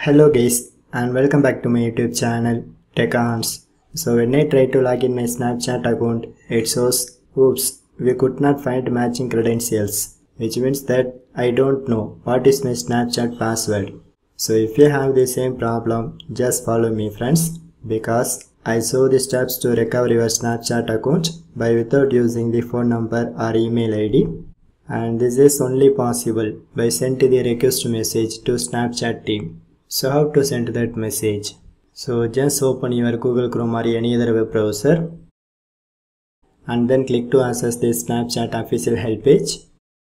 Hello guys and welcome back to my YouTube channel TechHands. So when I try to log in my Snapchat account, it shows oops, we could not find matching credentials, which means that I don't know what is my Snapchat password. So if you have the same problem, just follow me friends, because I show the steps to recover your Snapchat account without using the phone number or email ID. And this is only possible by sending the request message to Snapchat team. So how to send that message? So just open your Google Chrome or any other web browser and then click to access the Snapchat official help page.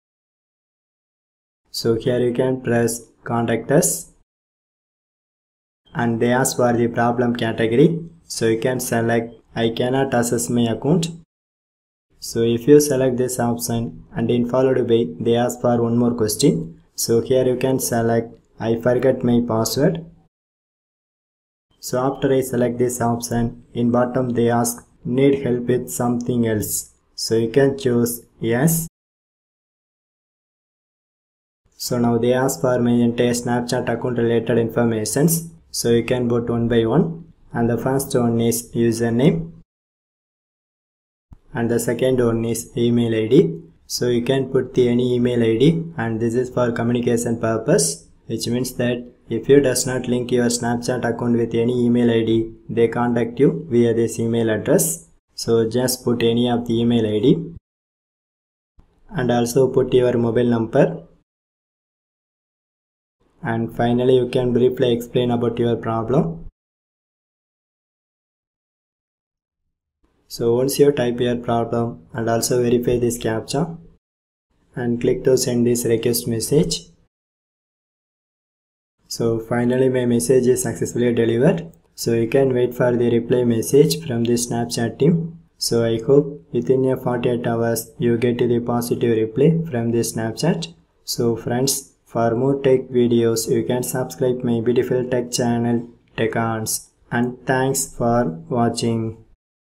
So here you can press contact us and they ask for the problem category. So you can select I cannot access my account. So if you select this option and in followed by they ask for one more question. So here you can select I forgot my password. So after I select this option, in bottom they ask need help with something else. So you can choose yes. So now they ask for my entire Snapchat account related informations. So you can put one by one. And the first one is username. And the second one is email ID. So you can put the any email ID, and this is for communication purpose, which means that if you does not link your Snapchat account with any email ID, they contact you via this email address. So just put any of the email ID and also put your mobile number. And finally you can briefly explain about your problem. So once you type your problem and also verify this captcha and click to send this request message. So finally my message is successfully delivered. So you can wait for the reply message from the Snapchat team. So I hope within a 48 hours you get the positive reply from the Snapchat. So friends, for more tech videos you can subscribe my beautiful tech channel TechHands, and thanks for watching.